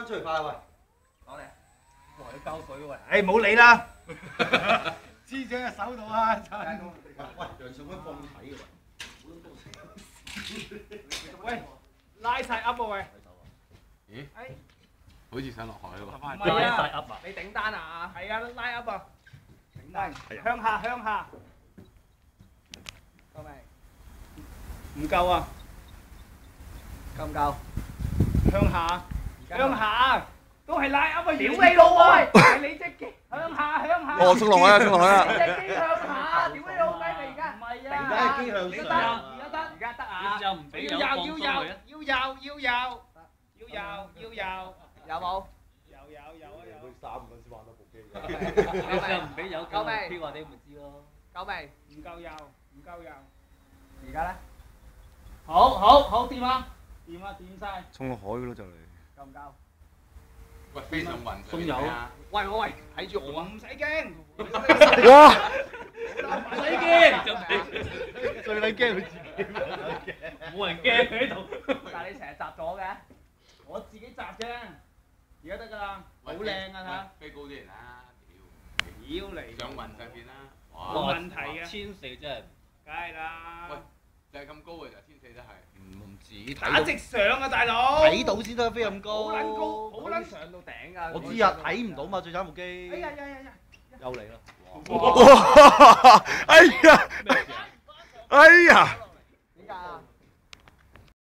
翻出嚟快喂！ 攞嚟， 我要交水喂。 誒冇理啦，支長喺手度啊！ 喂，楊尚威放睇嘅喂，拉晒 up 啊喂！ 咦？ 誒， 好似想落海喎。 唔係啊， 你頂單啊？ 係啊，拉 up 啊！頂單，向下向下， 夠未？ 唔夠啊！ 夠唔夠？ 向下，向下，都係拉 up 啊！ 屌你老味！ 係你隻機向下向下。 哦，衝落海啊，衝落海啊！ 你隻機向下，屌你老味嚟㗎！ 唔係而啊， 家係機向上啊！ 而家得，而家得啊！ 要又唔俾有放鬆佢啊！ 要有冇？ 有啊有。 佢3個先玩到部機嘅。 你又唔俾有夠飛話你咪知咯。 夠未？ 唔夠油，唔夠油。 而家咧？ 好掂啊！掂晒。 衝落海㗎咯就嚟。 夠唔夠？ 喂，飛上雲鬆油啊！ 喂，睇住我啊！ 唔使驚。 哇！ 唔使驚。 最撚驚佢自己。 冇人驚佢喺度。 但係你成日集咗嘅。 我自己摘啫，而家得㗎啦，好靚啊飛高啲嚟啦！ 嚇！妖嚟上雲上邊啦！ 冇問題嘅， 14真係。 梗係啦。 喂，就係咁高嘅就14都係。 唔止打直上啊，大佬！ 睇到先得，飛咁高。 好撚高，好撚上到頂㗎。 我知啊，睇唔到嘛，最慘部機。 哎呀！ 又嚟啦！ 哇！哎呀！哎呀！